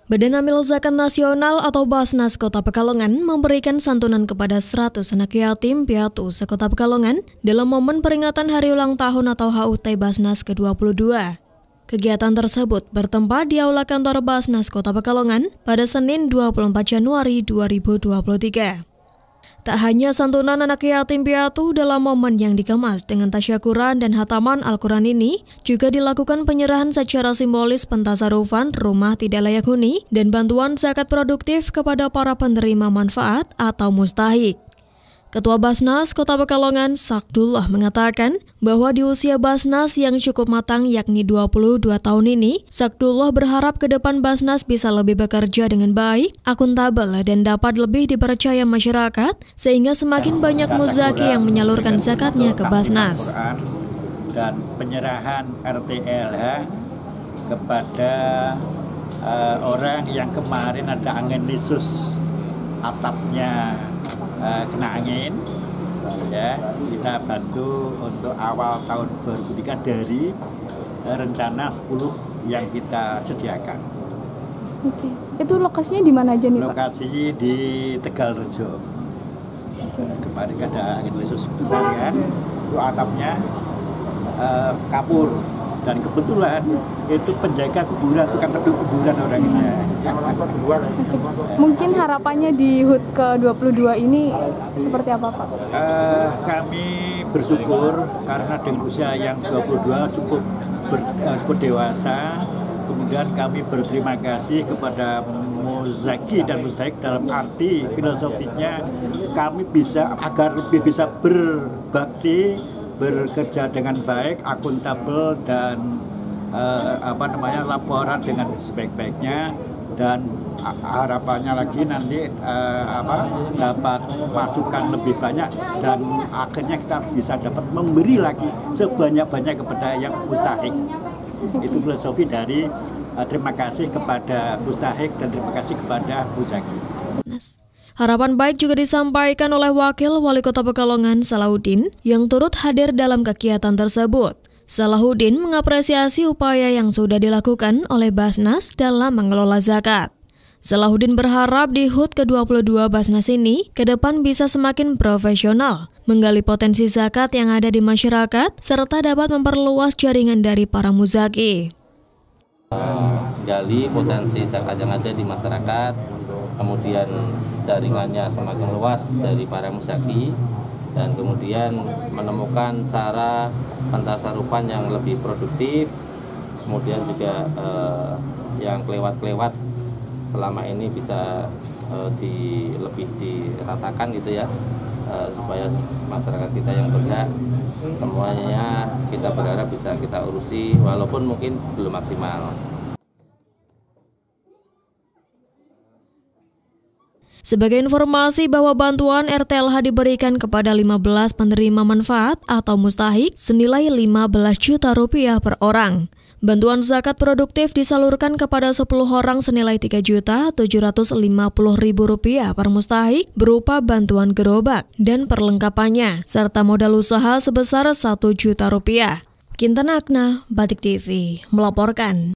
Badan Amil Zakat Nasional atau Basnas Kota Pekalongan memberikan santunan kepada 100 anak yatim piatu sekota Pekalongan dalam momen peringatan Hari Ulang Tahun atau HUT Basnas ke-22. Kegiatan tersebut bertempat di Aula Kantor Basnas Kota Pekalongan pada Senin 24 Januari 2023. Tak hanya santunan anak yatim piatu dalam momen yang dikemas dengan tasyakuran dan hataman Al-Quran ini, juga dilakukan penyerahan secara simbolis pentasarufan rumah tidak layak huni dan bantuan zakat produktif kepada para penerima manfaat atau mustahik. Ketua Basnas Kota Pekalongan, Sakdullah, mengatakan bahwa di usia Basnas yang cukup matang yakni 22 tahun ini, Sakdullah berharap ke depan Basnas bisa lebih bekerja dengan baik, akuntabel, dan dapat lebih dipercaya masyarakat, sehingga semakin banyak muzaki yang menyalurkan zakatnya ke Basnas. Dan penyerahan RTLH kepada orang yang kemarin ada angin lisus, atapnya kena angin, ya, kita bantu untuk awal tahun 2023 dari rencana 10 yang kita sediakan. Oke. Itu lokasinya di mana aja nih, Pak? Lokasi di Tegalrejo. Kemarin ada angin lisus besar, ya, itu atapnya kapur, dan kebetulan itu penjaga kuburan, tukang peduli kuburan orangnya. Mungkin harapannya di HUT ke-22 ini seperti apa, Pak? Kami bersyukur karena dengan usia yang 22 cukup dewasa. Kemudian kami berterima kasih kepada muzaki dan mustahik dalam arti filosofinya kami bisa agar lebih bisa berbakti, bekerja dengan baik, akuntabel, dan laporan dengan sebaik-baiknya, dan harapannya lagi nanti dapat masukan lebih banyak dan akhirnya kita bisa dapat memberi lagi sebanyak-banyak kepada yang mustahik. Itu filosofi dari terima kasih kepada mustahik dan terima kasih kepada muzaki. Harapan baik juga disampaikan oleh Wakil Wali Kota Pekalongan, Salahuddin, yang turut hadir dalam kegiatan tersebut. Salahuddin mengapresiasi upaya yang sudah dilakukan oleh Basnas dalam mengelola zakat. Salahuddin berharap di HUT ke-22 Basnas ini ke depan bisa semakin profesional, menggali potensi zakat yang ada di masyarakat, serta dapat memperluas jaringan dari para muzaki. Gali potensi zakat yang ada di masyarakat, kemudian jaringannya semakin luas dari para muzaki, dan kemudian menemukan cara pentasarufan yang lebih produktif, kemudian juga yang kelewat-kelewat selama ini bisa lebih diratakan gitu ya, supaya masyarakat kita yang berhak semuanya kita berharap bisa kita urusi walaupun mungkin belum maksimal. Sebagai informasi bahwa bantuan RTLH diberikan kepada 15 penerima manfaat atau mustahik senilai 15 juta rupiah per orang. Bantuan zakat produktif disalurkan kepada 10 orang senilai 3.750.000 rupiah per mustahik berupa bantuan gerobak dan perlengkapannya, serta modal usaha sebesar 1 juta rupiah. Kintan Akna, Batik TV, melaporkan.